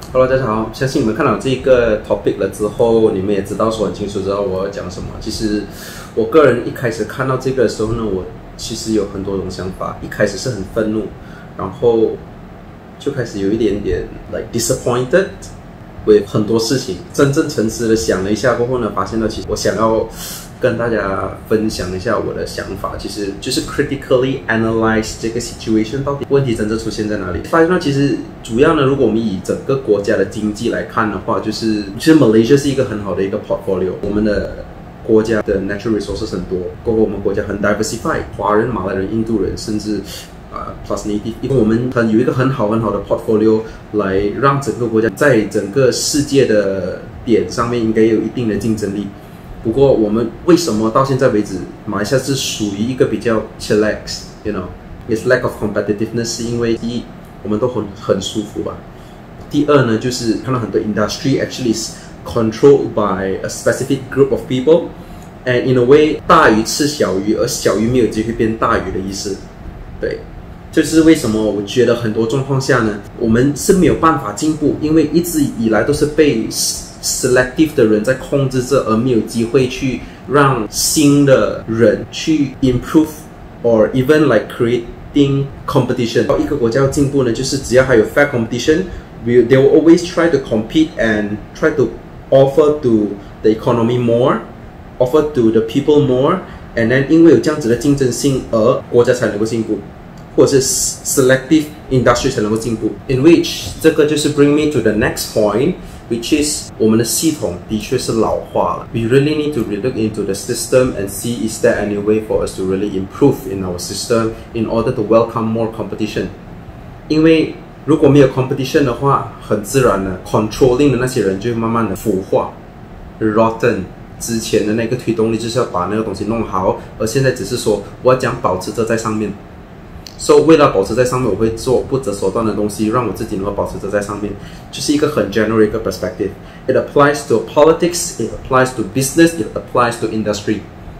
Hello， 大家好！相信你们看到这个 topic 了之后，你们也知道说很清楚知道我要讲什么。其实我个人一开始看到这个的时候呢，我其实有很多种想法。一开始是很愤怒，然后就开始有一点点 like disappointed with 很多事情。真正沉思的想了一下过后呢，发现到其实我想要跟大家分享一下我的想法，其实就是 critically analyze 这个 situation 到底问题真正出现在哪里。发现到其实主要呢，如果我们以整个国家的经济来看的话，其实 Malaysia 是一个很好的一个 portfolio。我们的国家的 natural resources 很多，过后我们国家很 diversified， 华人、马来人、印度人，甚至plus native， 因为我们有一个很好的 portfolio 来让整个国家在整个世界的点上面应该有一定的竞争力。不过我们为什么到现在为止，马来西亚是属于一个比较 chillax，you know，it's lack of competitiveness， 是因为第一，我们都很舒服吧。第二呢，就是看到很多 industry actually is controlled by a specific group of people，and in a way， 大鱼吃小鱼，而小鱼没有机会变大鱼的意思。对，就是为什么我觉得很多状况下呢，我们是没有办法进步，因为一直以来都是被selective 的人在控制着，而没有机会去让新的人去 improve or even like creating competition。一个国家要进步呢，就是只要还有 fair competition， they will always try to compete and try to offer to the economy more, offer to the people more, and then 因为有这样子的竞争性，而国家才能够进步，或者是 selective industry 才能够进步。In which 这个就是 bring me to the next point。Which is 我们的系统的确是老化了。We really need to relook into the system and see is there any way for us to really improve in our system in order to welcome more competition. 因为如果没有 competition 的话，很自然的 controlling 的那些人就会慢慢的腐化 ，rotten。之前的那个推动力就是要把那个东西弄好，而现在只是说我要讲保持着在上面。So 为了保持在上面，我会做不择手段的东西，让我自己能够保持着在上面，就是一个很 general 一个 perspective. It applies to politics, it applies to business, it applies to industry.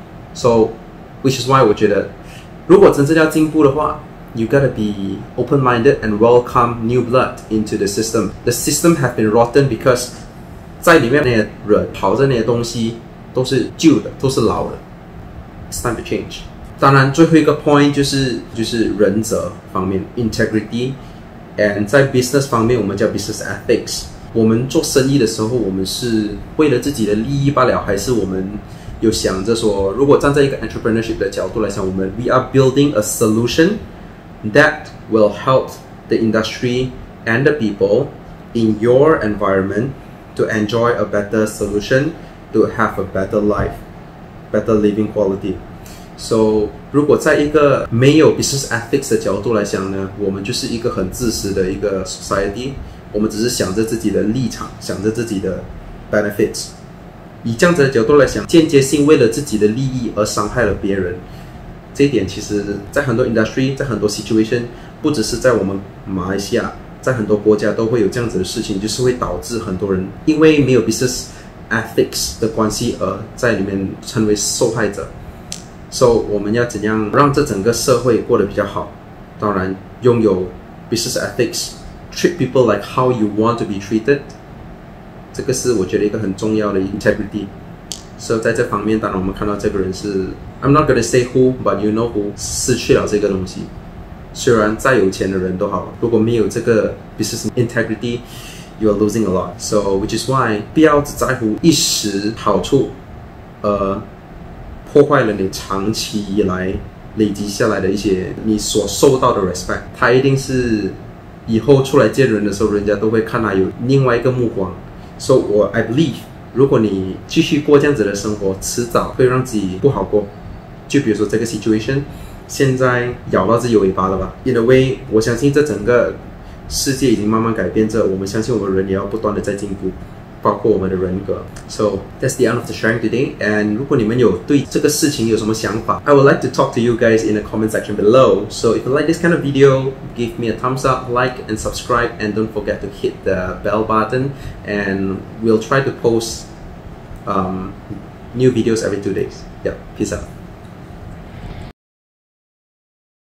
So, which is why 我觉得，如果真正要进步的话 ，you gotta be open-minded and welcome new blood into the system. The system have been rotten because 在里面那些人跑着那些东西都是旧的，都是老的。It's time to change. 当然，最后一个 point 就是人责方面 integrity，and 在 business 方面，我们叫 business ethics。我们做生意的时候，我们是为了自己的利益罢了，还是我们有想着说，如果站在一个 entrepreneurship 的角度来讲，我们 we are building a solution that will help the industry and the people in your environment to enjoy a better solution, to have a better life, better living quality。So 如果在一个没有 business ethics 的角度来讲呢，我们就是一个很自私的一个 society， 我们只是想着自己的立场，想着自己的 benefits。以这样子的角度来讲，间接性为了自己的利益而伤害了别人，这一点其实在很多 industry， 在很多 situation， 不只是在我们马来西亚，在很多国家都会有这样子的事情，就是会导致很多人因为没有 business ethics 的关系而在里面成为受害者。So 我们要怎样让这整个社会过得比较好？当然，拥有 business ethics， treat people like how you want to be treated， 这个是我觉得一个很重要的 integrity。So 在这方面，当然我们看到这个人是 I'm not gonna say who, but you know who 失去了这个东西。虽然再有钱的人都好，如果没有这个 business integrity， you are losing a lot. So which is why 不要只在乎一时好处，破坏了你长期以来累积下来的一些你所受到的 respect， 他一定是以后出来见人的时候，人家都会看他有另外一个目光。So I believe， 如果你继续过这样子的生活，迟早会让自己不好过。就比如说这个 situation， 现在咬到自己尾巴了吧 ？In a way， 我相信这整个世界已经慢慢改变着，我们相信我们人也要不断的在进步。包括我们的人格。So that's the end of the sharing today. And 如果你们有对这个事情有什么想法 I would like to talk to you guys in the comment section below. So if you like this kind of video, give me a thumbs up, like and subscribe, and don't forget to hit the bell button. And we'll try to post new videos every 2 days. Yeah, peace out.